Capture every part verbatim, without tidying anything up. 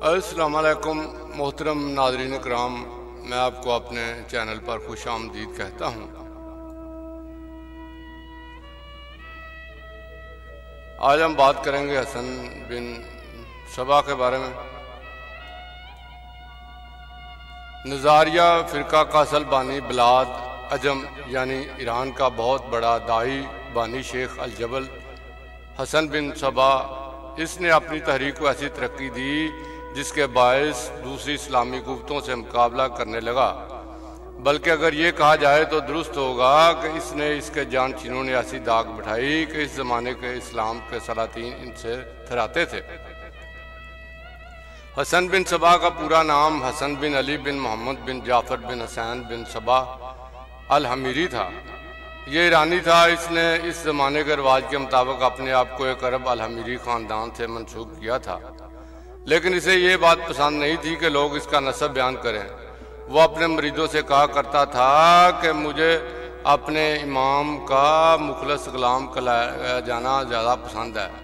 अस्सलाम वालेकुम मोहतरम नाज़रीन कराम, मैं आपको अपने चैनल पर खुश आमदीद कहता हूँ। आज हम बात करेंगे हसन बिन सबा के बारे में। नज़ारिया फ़िरका का असल बानी बिलाद अजम यानी ईरान का बहुत बड़ा दाई बानी शेख अल जबल हसन बिन सबा, इसने अपनी तहरीक को ऐसी तरक्की दी जिसके बायस दूसरी इस्लामी कुव्वतों से मुकाबला करने लगा। बल्कि अगर ये कहा जाए तो दुरुस्त होगा कि इसने इसके जानशीनों ने ऐसी दाग बिठाई कि इस ज़माने के इस्लाम के सलातीन इनसे थराते थे। हसन बिन सबा का पूरा नाम हसन बिन अली बिन मोहम्मद बिन जाफ़र बिन हुसैन बिन सबा अल हमीरी था। ये ईरानी था। इसने इस ज़माने के रिवाज के मुताबिक अपने आप को एक अरब अल हमीरी ख़ानदान से मंसूब किया था, लेकिन इसे ये बात पसंद नहीं थी कि लोग इसका नस्ब बयान करें। वो अपने मरीदों से कहा करता था कि मुझे अपने इमाम का मुखलस गुलाम कहलाया जाना ज़्यादा पसंद है,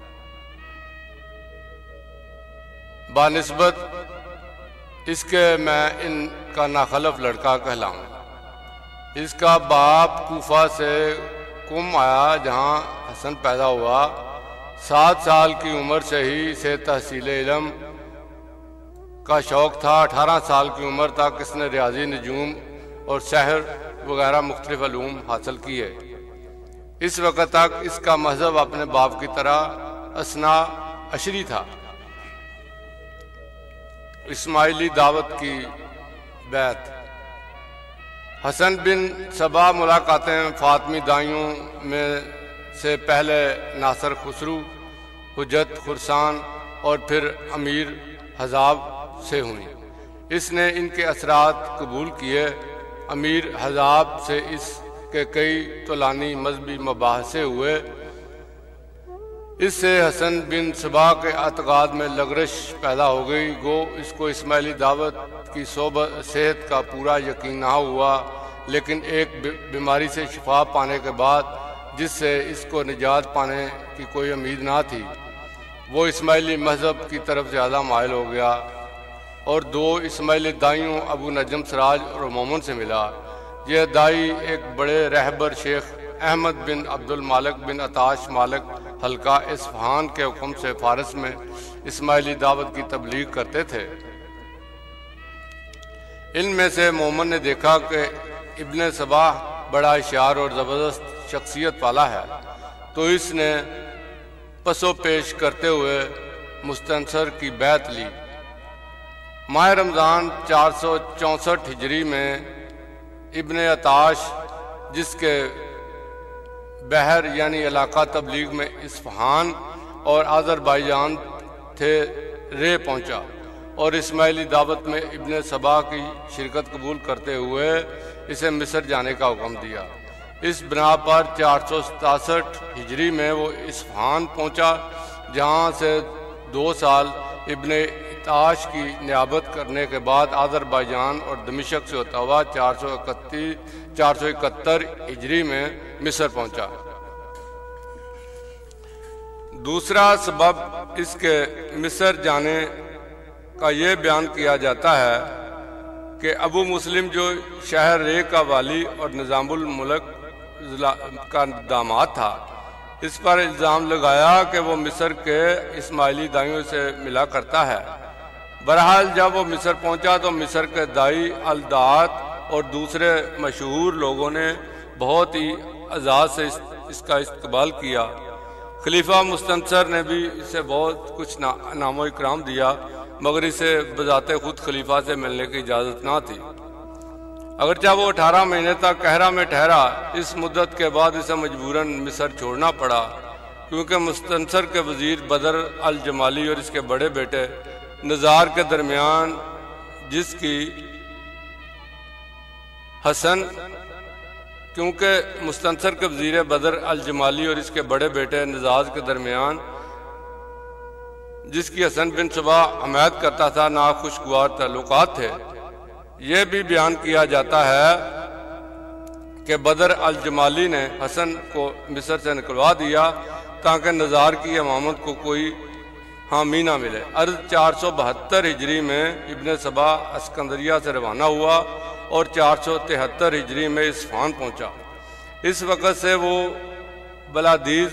बानिस्बत इसके मैं इनका नाखलफ लड़का कहलाऊँ। इसका बाप कूफा से कुम आया जहाँ हसन पैदा हुआ। सात साल की उम्र से ही इसे तहसील इल्म का शौक़ था। अठारह साल की उम्र तक इसने रियाजी, नजूम और सहर वगैरह मुख्तलिफ अलूम हासिल किए। इस वक़्त तक इसका मजहब अपने बाप की तरह असना अशरी था। इस्माइली दावत की बैत। हसन बिन सबा मुलाकातें फातमी दाइयों में से पहले नासर खुसरू, हुज्जत खुरसान और फिर अमीर हजाब से हुई। इसने इनके असरात कबूल किए। अमीर हजाब से इसके कई तोलानी मजहबी मबाहसे हुए। इससे हसन बिन सबा के अतकाद में लगरश पैदा हो गई। गो इसको इस्माइली दावत की सोबत सेहत का पूरा यकीन ना हुआ, लेकिन एक बीमारी से शिफा पाने के बाद जिससे इसको निजात पाने की कोई उम्मीद ना थी, वो इस्माइली मजहब की तरफ ज़्यादा मायल हो गया और दो इस्माइली दाइयों अबू नजम सराज और मोमन से मिला। यह दाई एक बड़े रहबर शेख अहमद बिन अब्दुल मालिक बिन अताश मालिक हल्का इस्फहान के हुक्म से फारस में इस्माइली दावत की तबलीग करते थे। इनमें से मोमन ने देखा कि इब्ने सबा बड़ा होशियार और ज़बरदस्त शख्सियत वाला है, तो इसने पसो पेश करते हुए मुस्तनसर की बैत ली। माह रमज़ान चार सौ चौंसठ हिजरी में इब्ने अताश, जिसके बहर यानी इलाका तबलीग में इस्फहान और आज़रबाईजान थे, रे पहुंचा और इस्माइली दावत में इब्ने सबा की शिरकत कबूल करते हुए इसे मिस्र जाने का हुक्म दिया। इस बिना पर चार सौ सतासठ हिजरी में वो इस्फहान पहुंचा, जहां से दो साल इब्ने इताश की नियाबत करने के बाद आज़रबाईजान और दमिश्क से होता हुआ चार सौ इकतीस चार सौ इकहत्तर हिजरी में मिस्र पहुंचा। दूसरा सबब इसके मिस्र जाने का ये बयान किया जाता है कि अबू मुस्लिम जो शहर रे का वाली और निज़ामुल मुल्क का दामाद था, इस पर इल्ज़ाम लगाया कि वो मिस्र के इस्माइली दाइयों से मिला करता है। बहरहाल जब वो मिस्र पहुंचा तो मिस्र के दाई अलदात और दूसरे मशहूर लोगों ने बहुत ही अज़ाज़ से इस, इसका इस्तकबाल किया। खलीफा मुस्तनसर ने भी इसे बहुत कुछ ना, नामो इकराम दिया, मगर इसे बजाते खुद खलीफा से मिलने की इजाज़त ना थी। अगरचे वो अठारह महीने तक कहरा में ठहरा, इस मुद्दत के बाद इसे मजबूरन मिस्र छोड़ना पड़ा, क्योंकि मुस्तनसर के वजीर बदर अल जमाली और इसके बड़े बेटे नज़ार के दरमियान, जिसकी हसन क्योंकि मुस्तनसर के वजीर बदर अल जमाली और इसके बड़े बेटे नजाज के दरमियान, जिसकी हसन बिन सबा हमायत करता था, नाखुशगवार ताल्लुकात थे। यह भी बयान किया जाता है कि बदर अल जमाली ने हसन को मिस्र से निकलवा दिया ताकि नज़ार की इमामत को कोई हामी ना मिले। अर्ज चार सौ बहत्तर हिजरी में इब्न सबा अस्कंदरिया से रवाना हुआ और चार सौ तिहत्तर हिजरी में इस्फहान पहुंचा। इस वक़्त से वो बलादीज,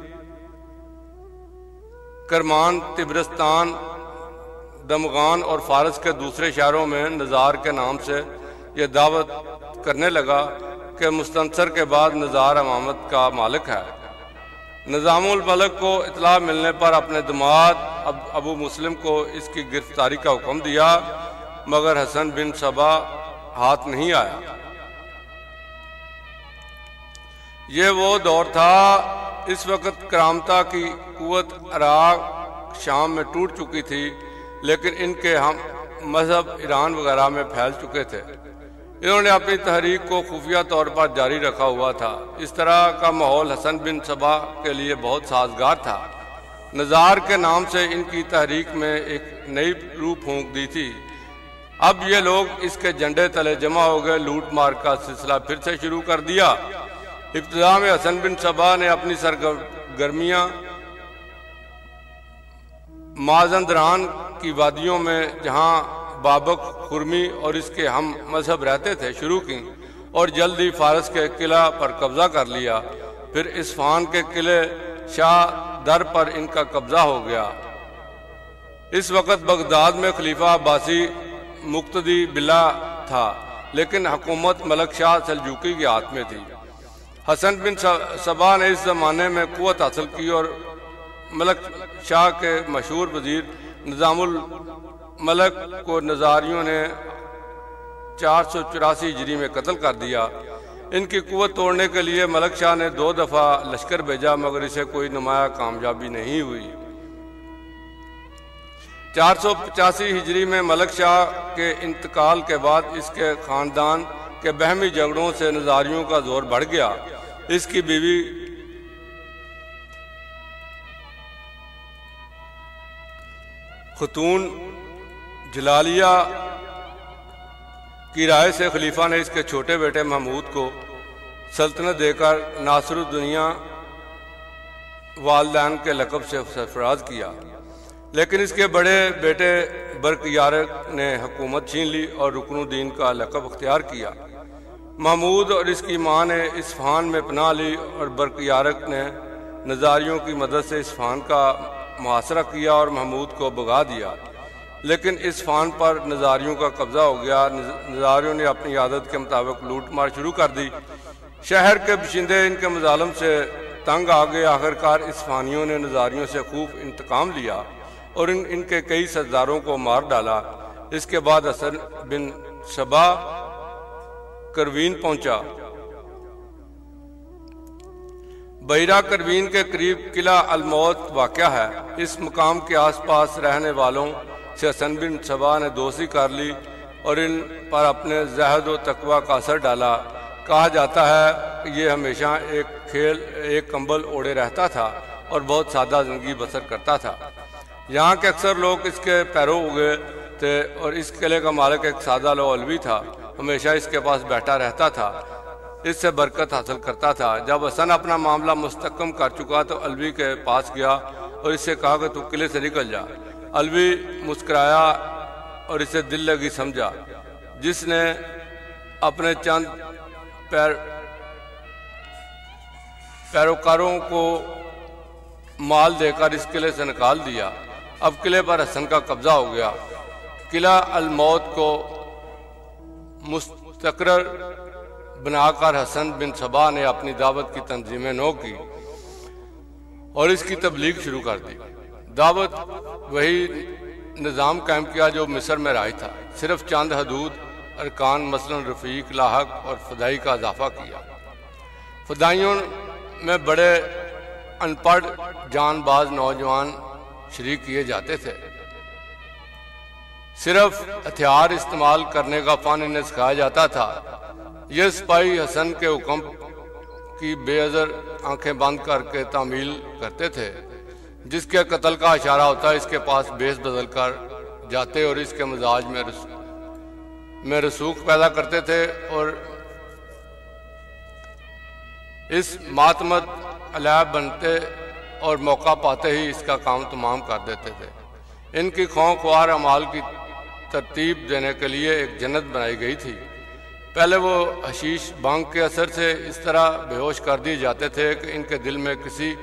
करमान, तिब्रिस्तान, दमगान और फारस के दूसरे शहरों में नज़ार के नाम से यह दावत करने लगा कि मुस्तनसर के बाद नज़ार इमामत का मालिक है। निज़ामुल मलक को इतला मिलने पर अपने दामाद अब अबू मुस्लिम को इसकी गिरफ्तारी का हुक्म दिया, मगर हसन बिन सबा हाथ नहीं आया। ये वो दौर था, इस वक्त करामता की कुव्वत इराक शाम में टूट चुकी थी, लेकिन इनके हम मजहब ईरान वगैरह में फैल चुके थे। इन्होंने अपनी तहरीक को खुफिया तौर पर जारी रखा हुआ था। इस तरह का माहौल हसन बिन सबा के लिए बहुत साजगार था। नज़ार के नाम से इनकी तहरीक में एक नई रूह फूंक दी थी। अब ये लोग इसके झंडे तले जमा हो गए। लूट मार का सिलसिला फिर से शुरू कर दिया। इब्तिदा में हसन बिन सबा ने अपनी सरगर्मियाँ माजंदरान की वादियों में, जहाँ बाबक, खुरमी और इसके हम मजहब रहते थे, शुरू की और जल्द ही फारस के किला पर कब्जा कर लिया। फिर इस्फहान के किले शाह दर पर इनका कब्जा हो गया। इस वक्त बगदाद में खलीफा अब्बासी मुक्तदी बिल्ला था, लेकिन हुकूमत मलक शाह सल्जूकी के हाथ में थी। हसन बिन सबा ने इस जमाने में कुव्वत हासिल की और मलक शाह के मशहूर वजीर निज़ामुल मलक को नज़ारियों ने चार सौ चौरासी हिजरी में कत्ल कर दिया। इनकी कुव्वत तोड़ने के लिए मलक शाह ने दो दफ़ा लश्कर भेजा, मगर इसे कोई नुमाया कामयाबी नहीं हुई। चार सौ पचासी हिजरी में मलक शाह के इंतकाल के बाद इसके ख़ानदान के बहमी झगड़ों से नज़ारियों का जोर बढ़ गया। इसकी बीवी खतून जलालिया की राय से खलीफा ने इसके छोटे बेटे महमूद को सल्तनत देकर नासरुद्दुनिया वालदैन के लक़ब से सरफराज किया, लेकिन इसके बड़े बेटे बरक़ियारक ने हुकूमत छीन ली और रुकनुद्दीन का लक़ब अख्तियार किया। महमूद और इसकी माँ ने इस्फहान में पनाह ली और बरक़ियारक ने नज़ारियों की मदद से इस्फहान का मुहासरा किया और महमूद को भगा दिया, लेकिन इस्फहान पर नज़ारियों का कब्जा हो गया। नज़ारियों ने अपनी आदत के मुताबिक लूट मार शुरू कर दी। शहर के बशिंदे इनके मजालम से तंग आ गए। आखिरकार इस्फहानियों ने नज़ारियों से खूब इंतकाम लिया और इन इनके कई सरदारों को मार डाला। इसके बाद हसन बिन सबा करवीन पहुंचा। बहिरा करवीन के करीब किला अलमौत वाक़या है। इस मुकाम के आसपास रहने वालों से हसन बिन सबा ने दोस्ती कर ली और इन पर अपने ज़हद व तकवा का असर डाला। कहा जाता है कि ये हमेशा एक खेल एक कंबल ओढ़े रहता था और बहुत सादा ज़िंदगी बसर करता था। यहाँ के अक्सर लोग इसके पैरों हो गए थे और इस किले का मालिक एक सादा अलवी था। हमेशा इसके पास बैठा रहता था, इससे बरकत हासिल करता था। जब हसन अपना मामला मुस्तकम कर चुका तो अलवी के पास गया और इससे कहा कि तू किले से निकल जा। अलवी मुस्कुराया और इसे दिल लगी समझा, जिसने अपने चंद पैर पैरोकारों को माल देकर इस किले से निकाल दिया। अब किले पर हसन का कब्जा हो गया। किला अलमौत को मुस्तकरर बनाकर हसन बिन सबा ने अपनी दावत की तंजीमें नो की और इसकी तबलीग शुरू कर दी। दावत वही निज़ाम कायम किया जो मिस्र में राज था, सिर्फ चंद हदूद अरकान मसलन रफ़ीक, लाहक और फदाई का इजाफा किया। फदाइयों में बड़े अनपढ़ जानबाज नौजवान शरीक किए जाते थे। सिर्फ हथियार इस्तेमाल करने का फ़न इन्हें सिखाया जाता था। यह सिपाही हसन के हुक्म की बेअज़र आंखें बंद करके तामील करते थे। जिसके कत्ल का इशारा होता इसके पास बेस बदल कर जाते और इसके मिजाज में रस, में रसूख पैदा करते थे और इस मातमत अलैब बनते और मौका पाते ही इसका काम तमाम कर देते थे। इनकी खौं ख्वार अमाल की तरतीब देने के लिए एक जन्नत बनाई गई थी। पहले वो हशीश भांग के असर से इस तरह बेहोश कर दिए जाते थे कि इनके दिल में किसी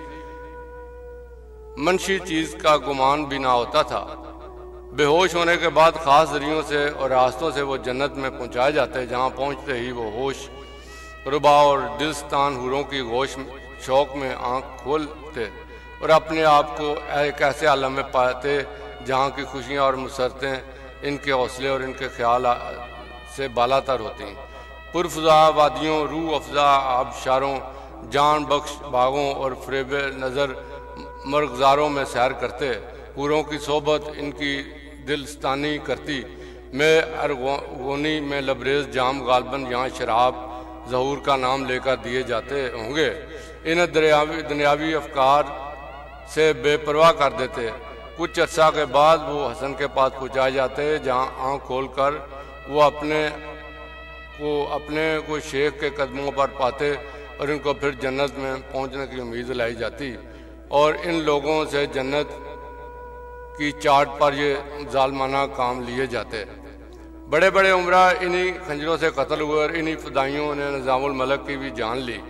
मनशी चीज़ का गुमान भी ना होता था। बेहोश होने के बाद ख़ास जरियों से और रास्तों से वो जन्नत में पहुंचाए जाते, जहां पहुंचते ही वो होश रुबा और दिलस्तान हुरों की गोश शौक में आंख खोलते और अपने आप को एक ऐसे आलम में पाते जहाँ की खुशियाँ और मुसरतें इनके हौसले और इनके ख्याल से बालातर होती हैं। पुरफजा वादियों, रूह अफजा आबशारों, जान बख्श बागों और फ्रेब नज़र मरगजारों में सैर करते, हुरों की सोबत इनकी दिलस्तानी करती। में अरगोनी में लबरेज जाम गालबन यहाँ शराब ज़हूर का नाम लेकर दिए जाते होंगे। इन दुनियावी दुनियावी अफकार से बेपरवाह कर देते। कुछ अर्सा के बाद वो हसन के पास पहुँचाए जाते, जहाँ आँख खोल कर वो अपने को अपने को शेख के कदमों पर पाते और इनको फिर जन्नत में पहुँचने की उम्मीद लाई जाती और इन लोगों से जन्नत की चाट पर ये जालमाना काम लिए जाते। बड़े बड़े उमरा इन्हीं खंजरों से कत्ल हुए और इन्हीं फदाइयों ने निज़ामुल मलक की भी जान ली।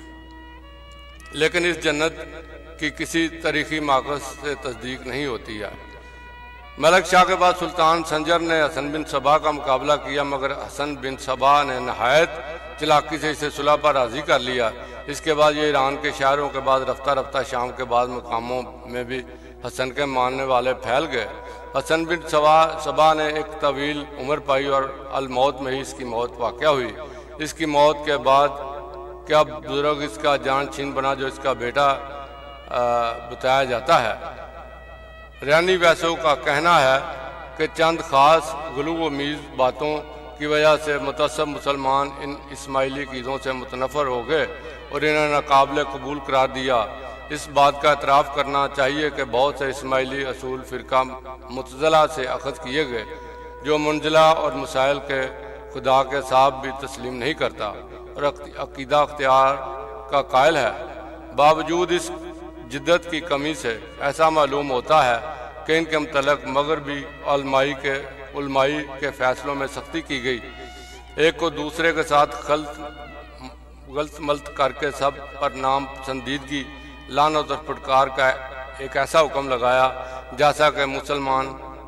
लेकिन इस जन्नत की किसी तारीखी माकस से तस्दीक नहीं होती है। मलक शाह के बाद सुल्तान संजर ने हसन बिन सबा का मुकाबला किया, मगर हसन बिन सबा ने नहायत चलाकी से इसे सुलह पर राज़ी कर लिया। इसके बाद ये ईरान के शहरों के बाद रफ्ता रफ्ता शाम के बाद मकामों में भी हसन के मानने वाले फैल गए। हसन बिन सबा सबा ने एक तवील उम्र पाई और अलमौत में ही इसकी मौत वाक़या हुई। इसकी मौत के बाद क्या बुजुर्ग इसका जान छीन बना, जो इसका बेटा बताया जाता है। रैनी वैसों का कहना है कि चंद ख़ास गुलू मीज़ बातों की वजह से मुतअस्सब मुसलमान इन इस्माइली कीदों से मुतनफ़र हो गए और इन्हें नाकाबिल कबूल करार दिया। इस बात का एतराफ़ करना चाहिए कि बहुत से इस्माइली असूल फ़िरका मुतज़ला से अख़ज़ किए गए, जो मुंजला और मसाइल के खुदा के साथ भी तस्लीम नहीं करता और अक़ीदा अख्तियार का कायल है। बावजूद इस जिद्दत की कमी से ऐसा मालूम होता है कि इनके मतलब मगरबी अलमाई के उलमाई के फ़ैसलों में सख्ती की गई। एक को दूसरे के साथ गलत गलत मलत करके सब पर नाम पसंदीदगी, लानत और फटकार का एक ऐसा हुक्म लगाया जैसा कि मुसलमान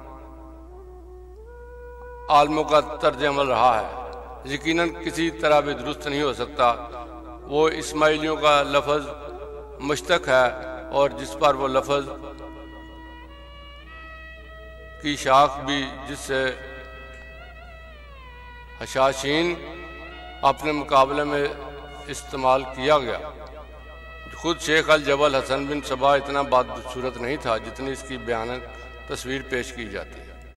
आलमों का तर्ज अमल रहा है। यकीनन किसी तरह भी दुरुस्त नहीं हो सकता। वो इस्माइलियों का लफ्ज़ मुश्तक है और जिस पर वो लफ्ज़ की शाख भी जिससे हशाशीन अपने मुकाबले में इस्तेमाल किया गया। खुद शेख अल जबल हसन बिन सबा इतना बदसूरत नहीं था जितनी इसकी बयान तस्वीर पेश की जाती है।